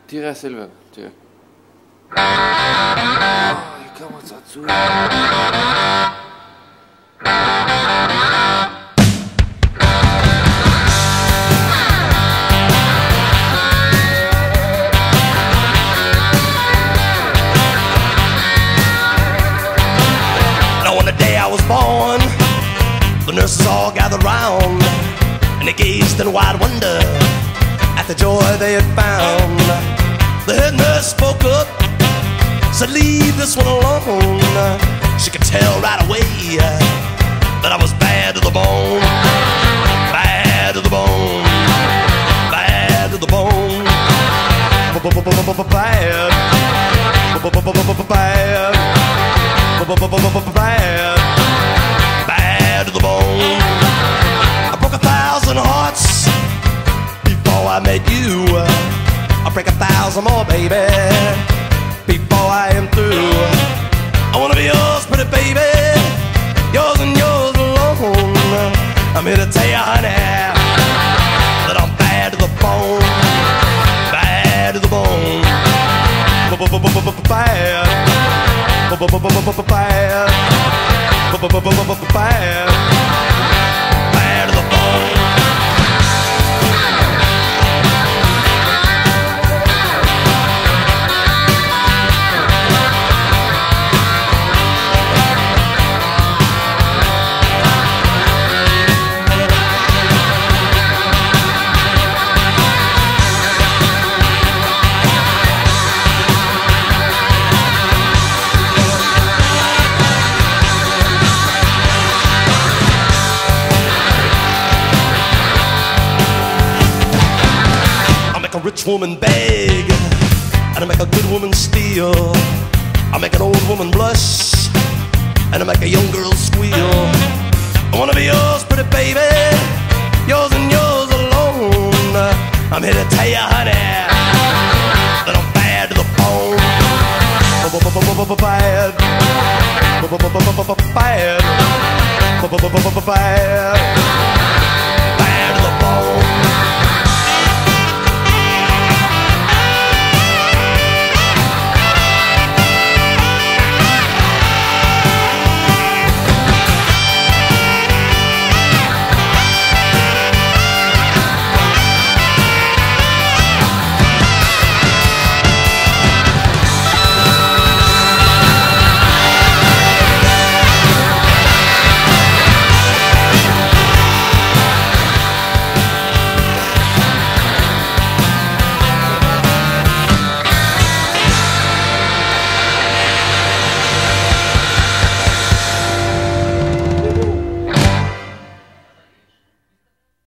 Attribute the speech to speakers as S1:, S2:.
S1: Tira Silver, tira. Hier kommer så zu.
S2: On the day I was born, the nurses all gathered round, and they gazed in wide wonder at the joy they had found. The head nurse spoke up, said, "Leave this one alone." She could tell right away that I was bad to the bone, bad to the bone, bad to the bone, bad, bad, bad to the bone. I broke 1,000 hearts before I met you. I'll break 1,000 more, baby, before I am through. I wanna be yours, pretty baby, yours and yours alone. I'm here to tell you, honey, that I'm bad to the bone, bad to the bone, bad, bad, bad to the bone. A rich woman beg, and I make a good woman steal. I make an old woman blush, and I make a young girl squeal. I wanna be yours, pretty baby, yours and yours alone. I'm here to tell you, honey, that I'm bad to the bone, bad, bad, bad.